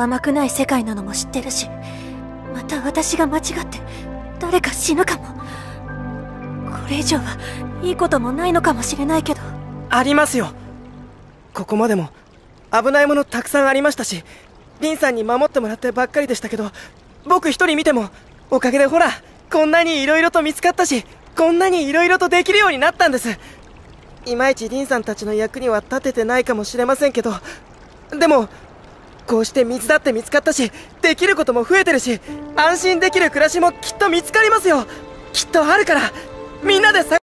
甘くない世界なのも知ってるし、また私が間違って誰か死ぬかも。これ以上はいいこともないのかもしれないけど。 ありますよ。ここまでも危ないものたくさんありましたし、リンさんに守ってもらってばっかりでしたけど、僕一人見てもおかげでほらこんなに色々と見つかったし、こんなに色々とできるようになったんです。いまいちリンさんたちの役には立ててないかもしれませんけど、でもこうして水だって見つかったし、できることも増えてるし、安心できる暮らしもきっと見つかりますよ。きっとあるから、みんなで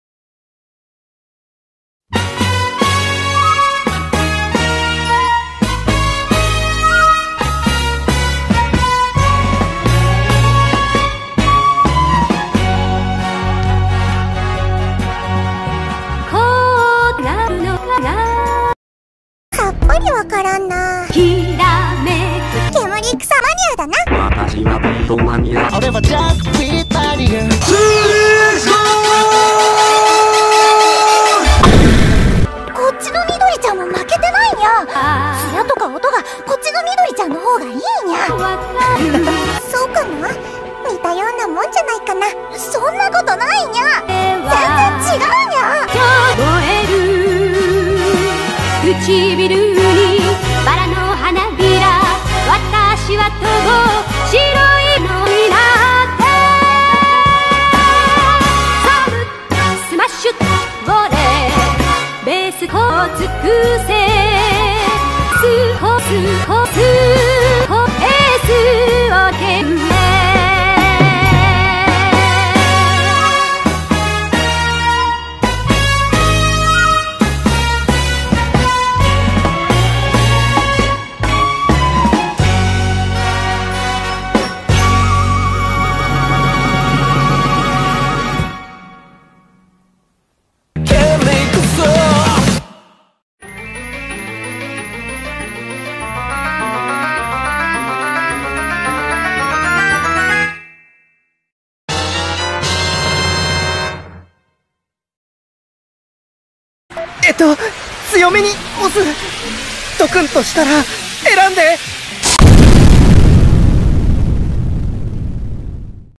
さっぱりわからんな。 きらめく煙草マニアだな。 私はビートマニア。 俺はジャック・ピータリアン。 こっちの緑ちゃんも負けてないにゃ。艶とか音がこっちの緑ちゃんの方がいいにゃ。そうかな、似たようなもんじゃないかな。そんなことないにゃ。全然違うにゃ。 唇にバラの花びら、私は飛ぼう白いのになって、サムスマッシュボレーベースを尽くせ、スコスコスコエースを懸命。 強めに押す。ドクンとしたら選んで。